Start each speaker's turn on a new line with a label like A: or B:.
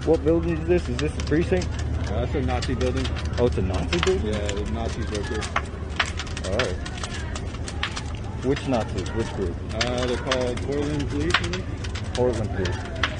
A: What building is this? Is this a precinct?
B: That's a Nazi building.
A: Oh, it's a Nazi building?
B: Yeah, the Nazis work here.
A: Alright. Which Nazis? Which group?
B: They're called Portland Police, I think.
A: Portland Police.